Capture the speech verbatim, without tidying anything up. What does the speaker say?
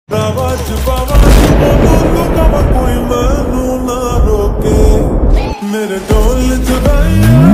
रावा छुपावा बोलू कब कोई मैनू ना रोके मेरे ढोल चुराइया